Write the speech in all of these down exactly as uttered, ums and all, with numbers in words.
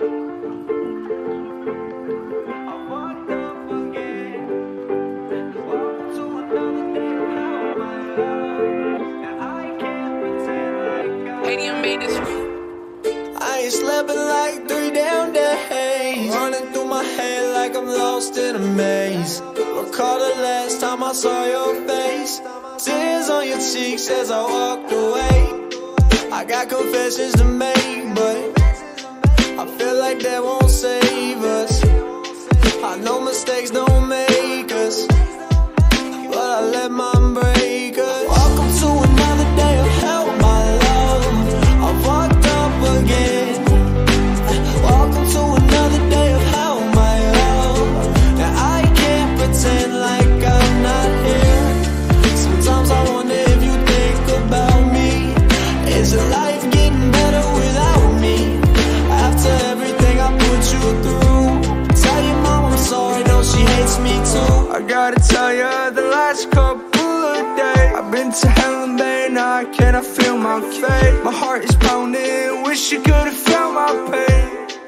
I ain't slept in like three damn days, running through my head like I'm lost in a maze. Recall the last time I saw your face, tears on your cheeks as I walked away. I got confessions to make, but I feel like that won't save us. I know mistakes don't make us, but I let mine break us. Welcome to another day of hell, my love. I fucked up again. Welcome to another day of hell, my love. And I can't pretend like I'm not here. Sometimes I wonder if you think about me. Is your life getting better without me? After everything I put you through, tell your mom I'm sorry, though she hates me too. I gotta tell you, the last couple of days I've been to hell and back, now I cannot feel my fate. My heart is pounding, wish you could've felt my pain.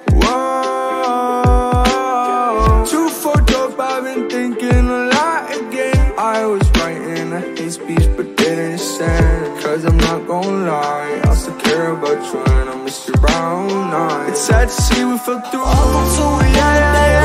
Whoa, too fucked up, I've been thinking a lot again. I was writing a hate speech but didn't send, cause I'm not gonna lie, I still care about you and I miss your brown eyes. It's sad to see we fell through. Welcome to another day.